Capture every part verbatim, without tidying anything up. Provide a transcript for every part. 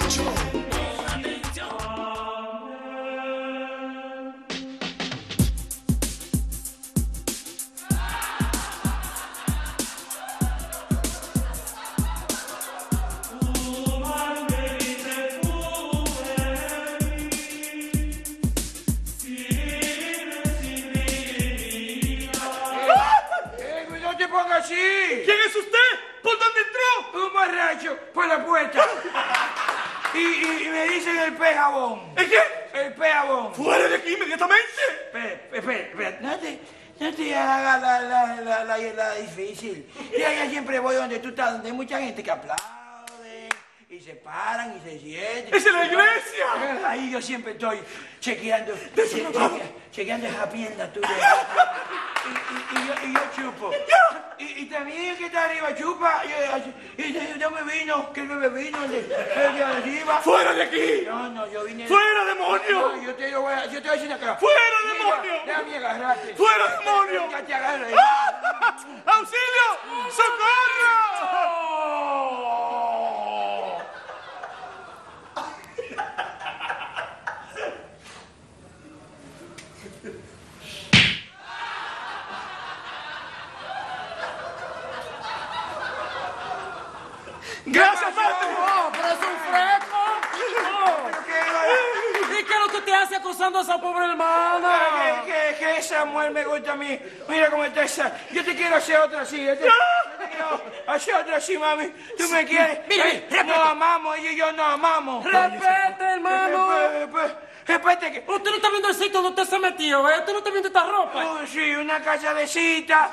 ¿Quién es usted? ¿Por dónde entró? Un borracho por la puerta. y, y, y me dicen el pez jabón. ¿El qué? El pez jabón. ¡Fuera de aquí inmediatamente! Espera, espera, espera. No te, no te hagas la, la, la, la, la difícil. Yo ya siempre voy donde tú estás, donde hay mucha gente que aplaude y se paran y se sienten. ¡Es en la iglesia! Ahí yo siempre estoy chequeando, che, chequea, chequeando esa pierna tuya. Y, y, y, yo, y yo chupo. Y, y también el que está arriba chupa. Y, y, y yo me vino, que él me vino el de, el de arriba. ¡Fuera de aquí! No, no, yo vine. ¡Fuera, demonio! No, yo te lo voy a, yo te voy a decir acá. ¡Fuera, Mira, demonio! déjame agarrarte. ¡Fuera, demonio! Ya te agarro ahí. ¡Ah! ¡Auxilio! ¡Socorro! ¡Gracias, padre! ¡Oh, pero es un fresco! Oh. ¿Y qué es lo que te hace acusando a esa pobre hermana? Que, que, que esa mujer me gusta a mí. Mira cómo está esa. Yo te quiero hacer otra así. Yo te, yo te quiero hacer otra así, mami. ¿Tú me quieres? Mire, eh, nos amamos, ella y yo nos amamos. ¡Respete, hermano! Respete que... Usted no está viendo el sitio donde usted se metió, ¿eh? Usted no está viendo esta ropa. Oh, sí, una casa de cita.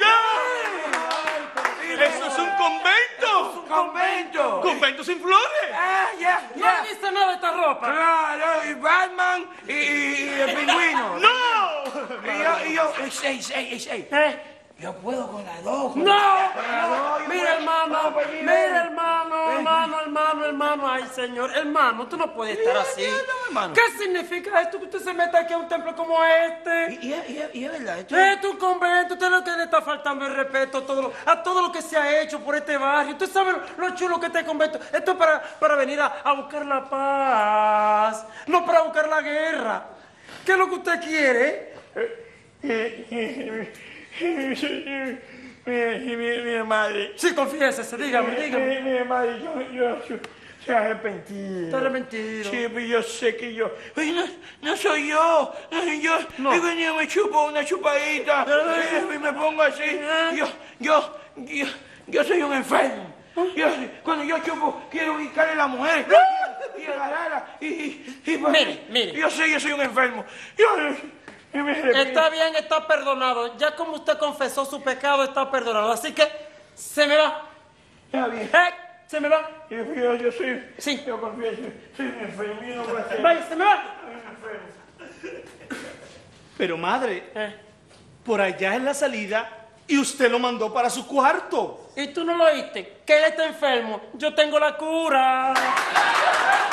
¡Eso es un convento! ¡Convento! ¡Convento sin flores! Ah, ya, No ya. le dice nada de esta ropa. Claro, y Batman y, y, y el pingüino. ¡No! Y yo, y yo, es seis, seis, seis. ¿Eh? Yo puedo con las dos. con ¡No! las dos, yo Mira, puedo. hermano, No, pues, mira. mira, hermano, hermano, hermano, hermano. Ay, señor, hermano, tú no puedes estar así. no, hermano. ¿Qué significa esto que usted se meta aquí a un templo como este? Y, y, y, y es verdad, esto Esto es un convento, usted lo que le está faltando el respeto a todo, lo, a todo lo que se ha hecho por este barrio. Usted sabe lo, lo chulo que este convento. Esto es para, para venir a, a buscar la paz, no para buscar la guerra. ¿Qué es lo que usted quiere? Mi, mi, mi madre. Sí, confiésese, dígame, dígame. Mi, mi madre, yo, yo, yo se arrepentido. Está arrepentido. Sí, pero yo sé que yo. Oye, no, no soy yo. No soy yo. No. He venido, me chupo una chupadita. Y me pongo así. Yo, yo, yo, yo soy un enfermo. Yo, cuando yo chupo, quiero ubicarle a la mujer. Y agarrarla. Y, y, y, Mire, mire. Yo sé, yo soy un enfermo. Yo, yo me arrepiento. Está bien, está perdonado. Ya como usted confesó su pecado, está perdonado. Así que se me va. Está bien. ¡Eh! Se me va. Yo, yo, yo soy. Sí. Yo confieso, soy un enfermo. Yo no voy a hacer. Vaya, se me va. Soy un enfermo. Pero madre, Eh. por allá es la salida y usted lo mandó para su cuarto. ¿Y tú no lo oíste? Que él está enfermo. Yo tengo la cura.